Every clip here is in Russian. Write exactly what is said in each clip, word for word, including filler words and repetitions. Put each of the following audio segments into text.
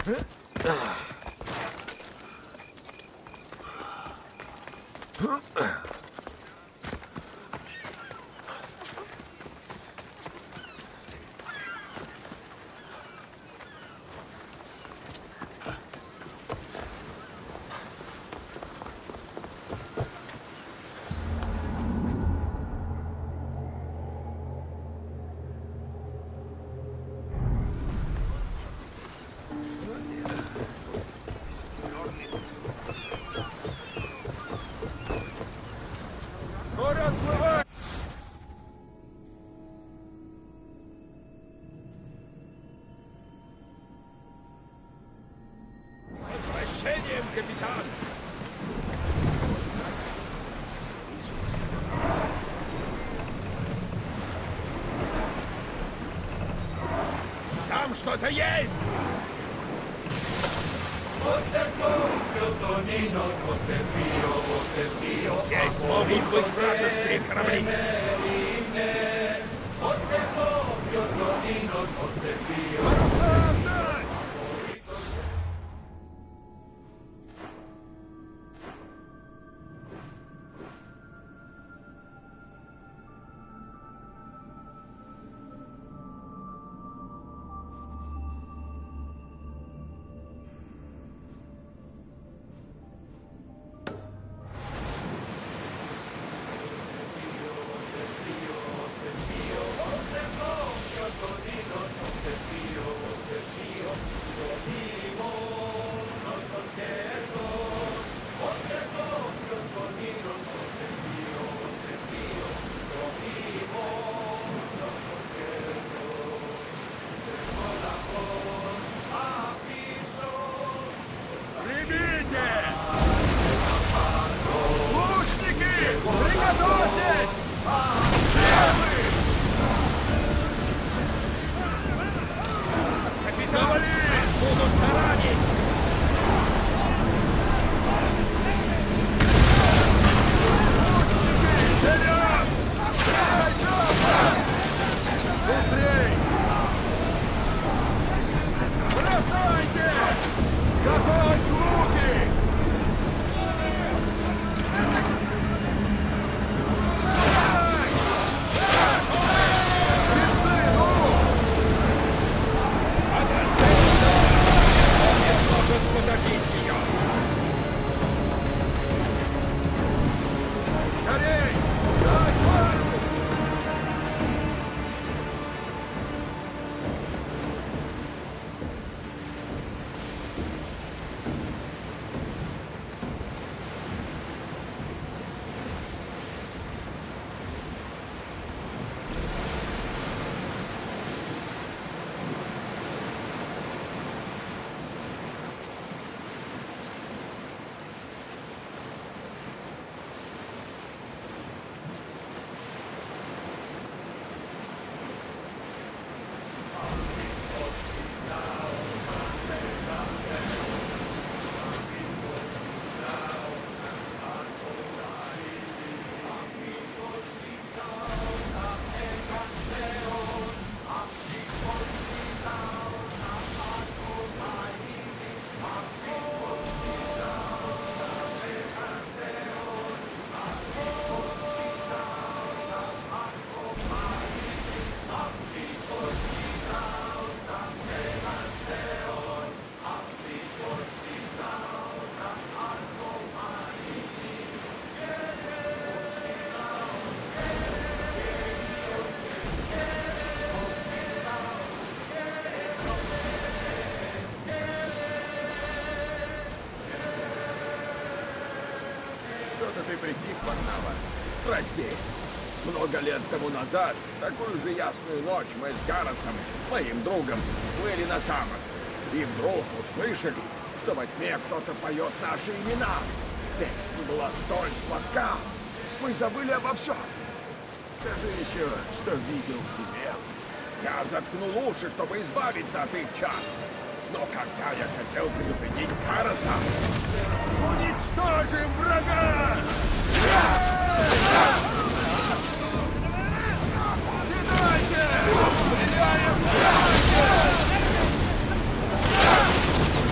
Что-то есть! Здесь могут быть вражеские корабли. Ты притих, Варнава. Прости. Много лет тому назад, такую же ясную ночь, мы с Гарресом, моим другом, плыли на Самос. И вдруг услышали, что во тьме кто-то поет наши имена. Песня была столь сладка. Мы забыли обо всем. Скажи еще, что видел Симел. Я заткнул уши, чтобы избавиться от их чар. Но когда я хотел предупредить Гарреса... Уничтожим врага! Кидайте! Стреляем!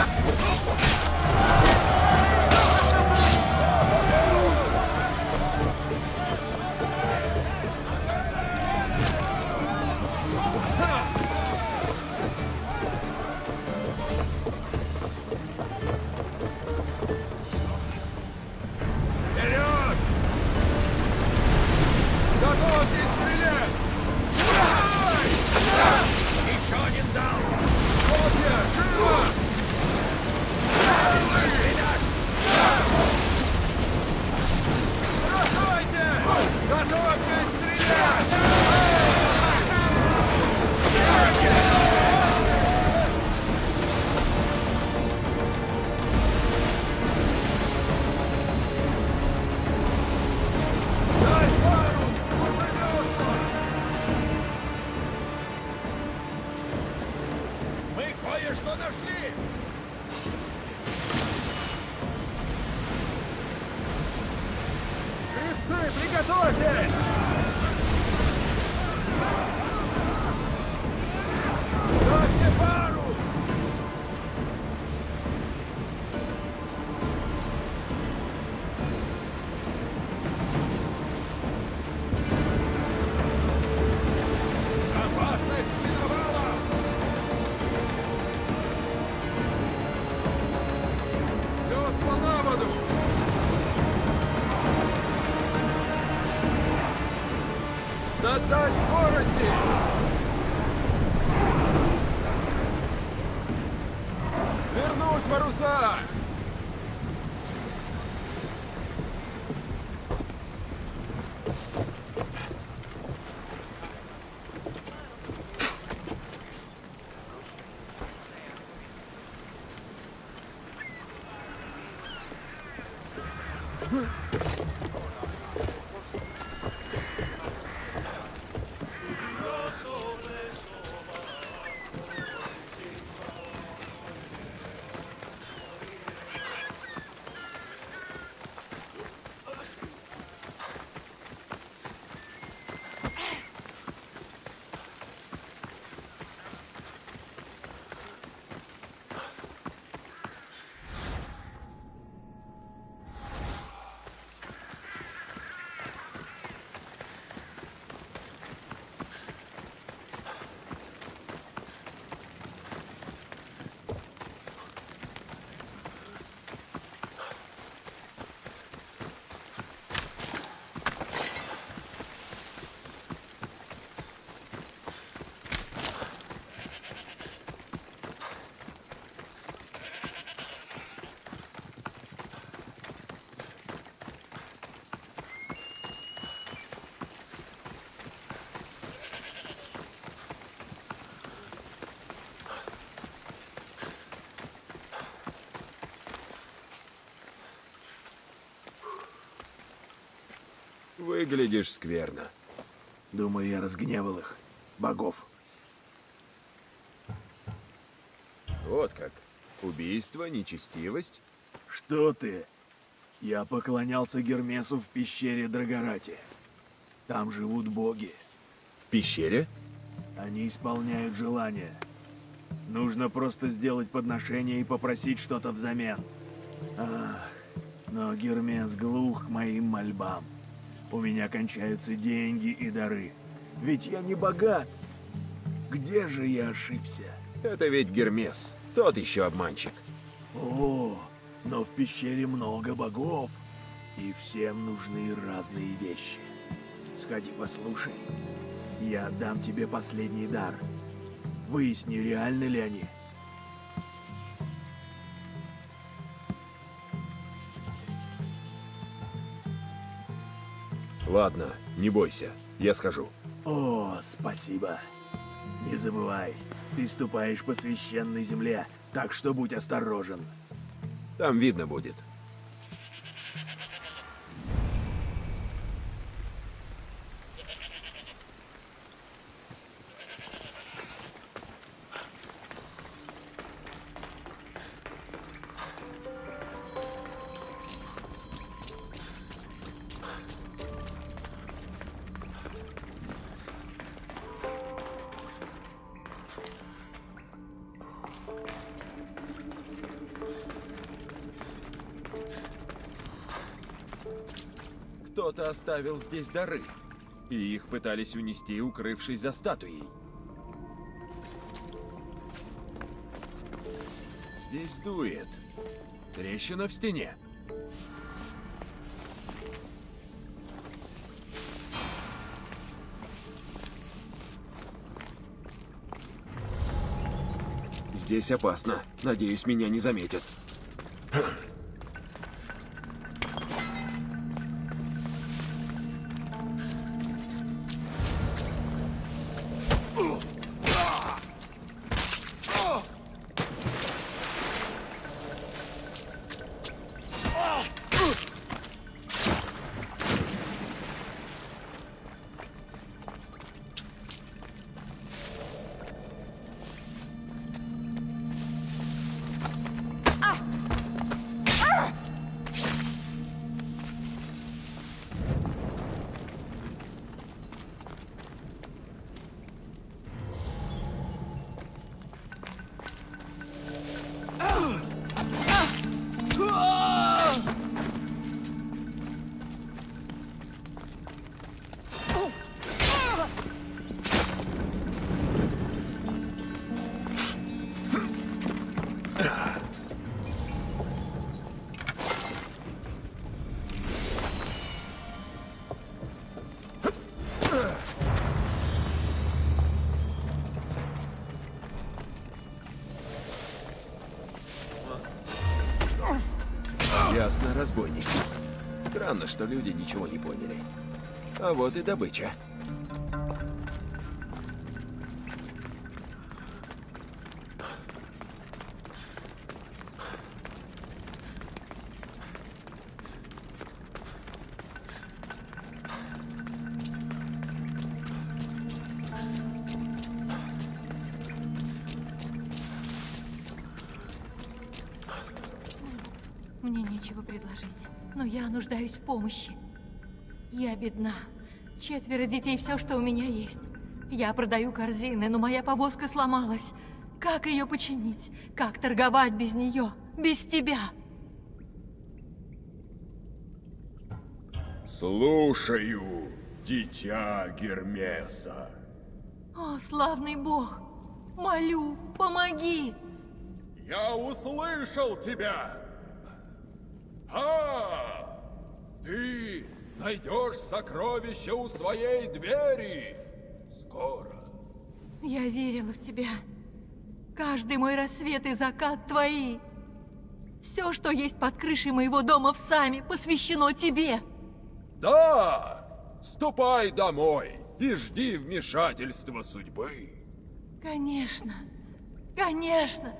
Вперед! Готовьтесь стрелять! Еще один залп! Копья! Живо! Бросайте! Готовьтесь стрелять! Дай пару! Мы кое-что нашли! Гребцы, приготовьтесь! Ставьте пару! Опасность миновала! Весла на воду! Додать скорости! Свернуть паруса! Выглядишь скверно. Думаю, я разгневал их. Богов. Вот как. Убийство, нечестивость. Что ты? Я поклонялся Гермесу в пещере Драгорати. Там живут боги. В пещере? Они исполняют желания. Нужно просто сделать подношение и попросить что-то взамен. Ах, но Гермес глух к моим мольбам. У меня кончаются деньги и дары. Ведь я не богат. Где же я ошибся? Это ведь Гермес. Тот еще обманщик. О, но в пещере много богов. И всем нужны разные вещи. Сходи послушай. Я отдам тебе последний дар. Выясни, реальны ли они. Ладно, не бойся. Я схожу. О, спасибо. Не забывай, ты ступаешь по священной земле, так что будь осторожен. Там видно будет. Кто-то оставил здесь дары, и их пытались унести, укрывшись за статуей. Здесь дует. Трещина в стене. Здесь опасно. Надеюсь, меня не заметят. Ясно, разбойники. Странно, что люди ничего не поняли. А вот и добыча. Мне нечего предложить, но я нуждаюсь в помощи. Я бедна. Четверо детей, все, что у меня есть. Я продаю корзины, но моя повозка сломалась. Как ее починить? Как торговать без нее? Без тебя? Слушаю, дитя Гермеса. О, славный бог! Молю, помоги! Я услышал тебя! А, ты найдешь сокровище у своей двери скоро. Я верила в тебя. Каждый мой рассвет и закат твои. Все, что есть под крышей моего дома в Сами, посвящено тебе. Да, ступай домой и жди вмешательства судьбы. Конечно, конечно.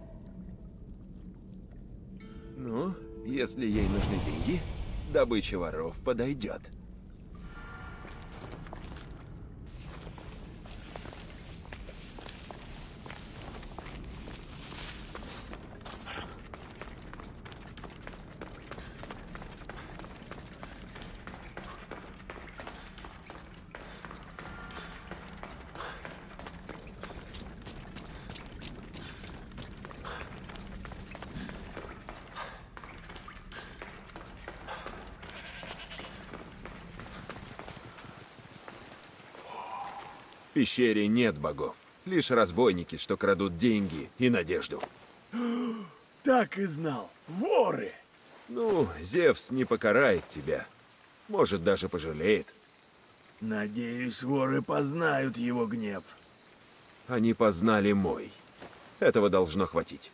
Ну, если ей нужны деньги, добыча воров подойдет. В пещере нет богов. Лишь разбойники, что крадут деньги и надежду. Так и знал. Воры! Ну, Зевс не покарает тебя. Может, даже пожалеет. Надеюсь, воры познают его гнев. Они познали мой. Этого должно хватить.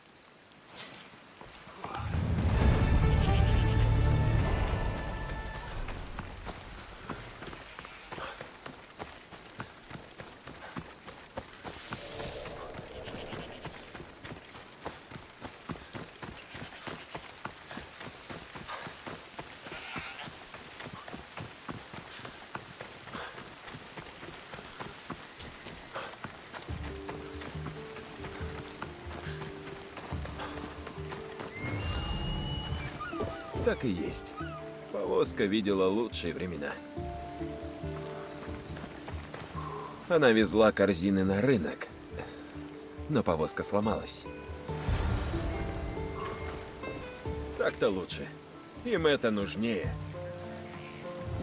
Так и есть. Повозка видела лучшие времена. Она везла корзины на рынок, но повозка сломалась. Так-то лучше. Им это нужнее.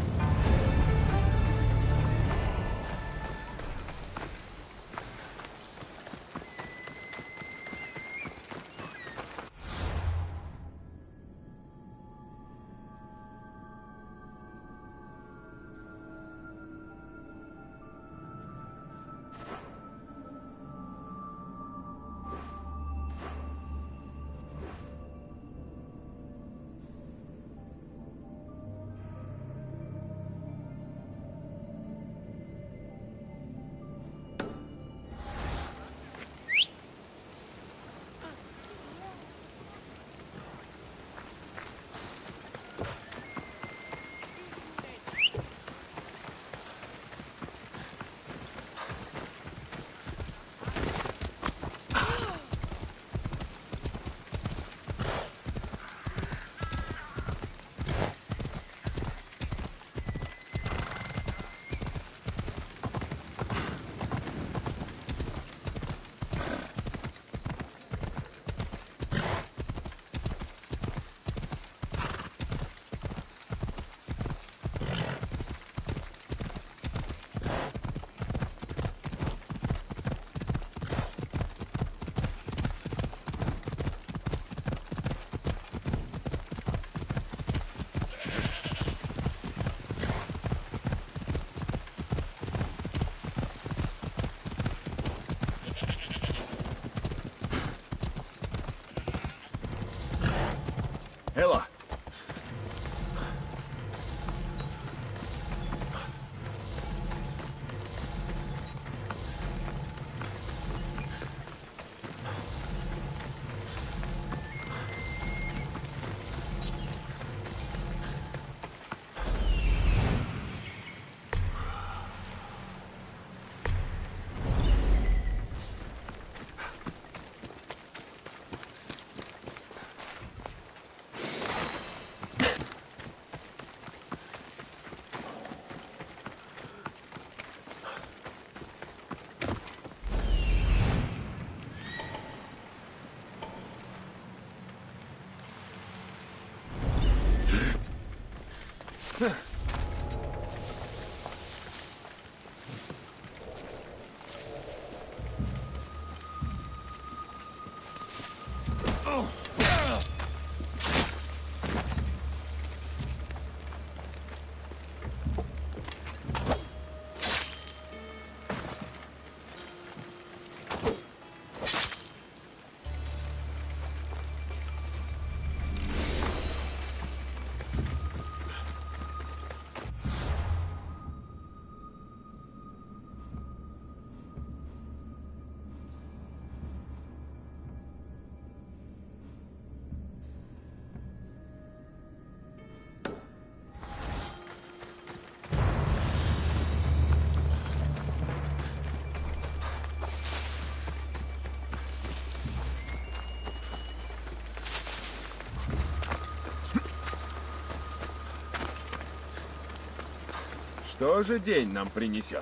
Элла! Что же день нам принесет?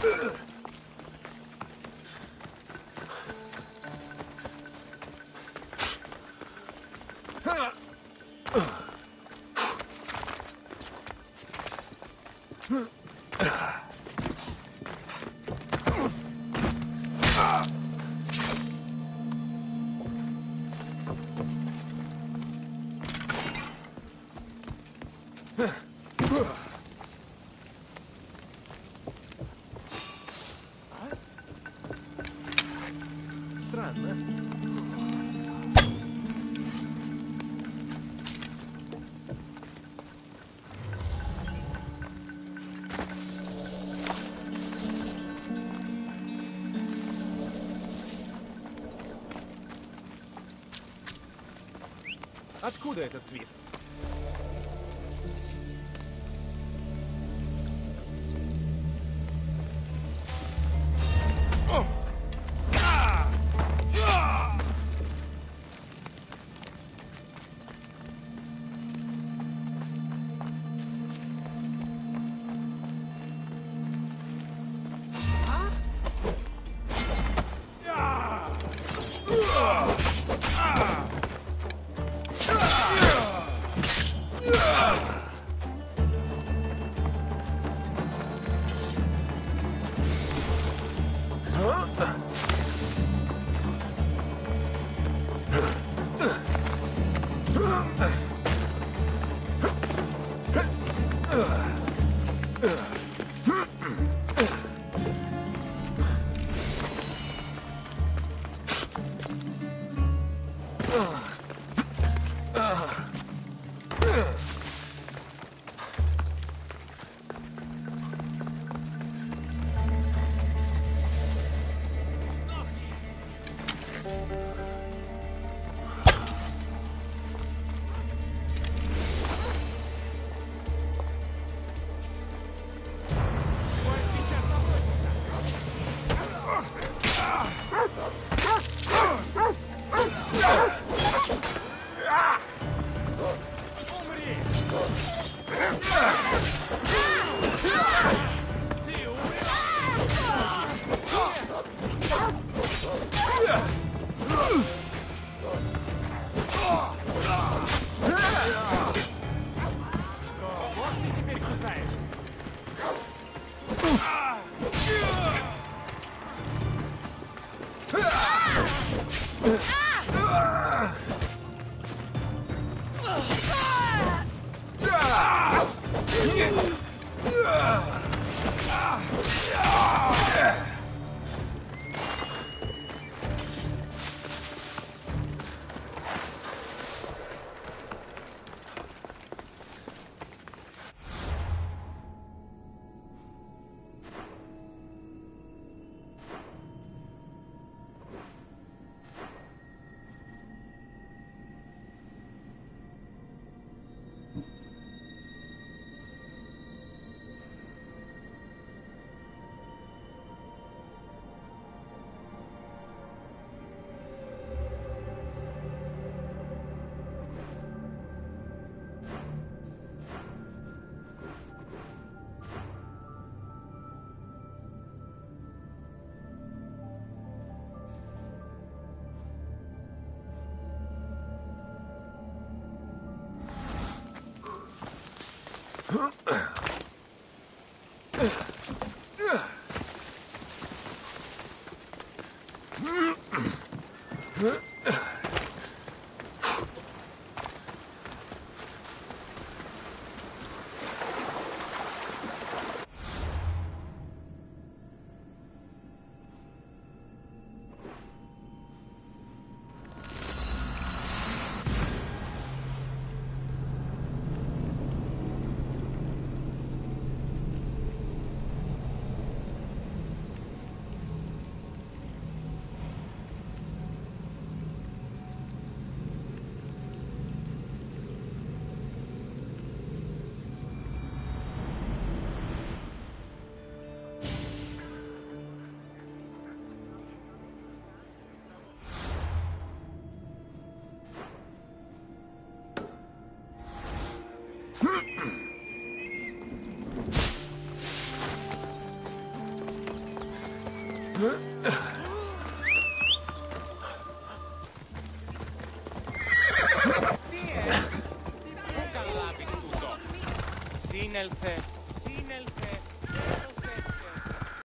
Странно. Откуда этот свист? рельсы.